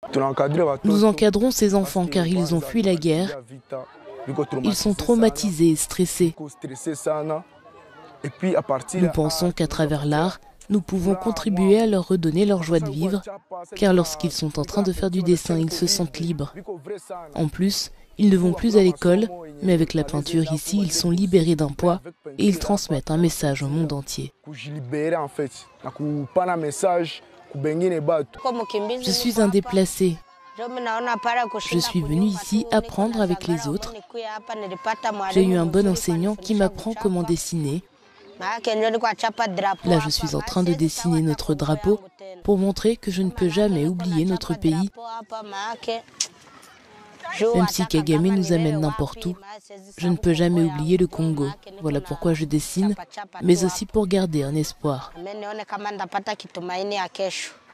Nous encadrons ces enfants car ils ont fui la guerre. Ils sont traumatisés et stressés. Nous pensons qu'à travers l'art, nous pouvons contribuer à leur redonner leur joie de vivre, car lorsqu'ils sont en train de faire du dessin, ils se sentent libres. En plus, ils ne vont plus à l'école, mais avec la peinture ici, ils sont libérés d'un poids et ils transmettent un message au monde entier. Je suis un déplacé. Je suis venu ici apprendre avec les autres. J'ai eu un bon enseignant qui m'apprend comment dessiner. Là, je suis en train de dessiner notre drapeau pour montrer que je ne peux jamais oublier notre pays. Même si Kagame nous amène n'importe où, je ne peux jamais oublier le Congo. Voilà pourquoi je dessine, mais aussi pour garder un espoir.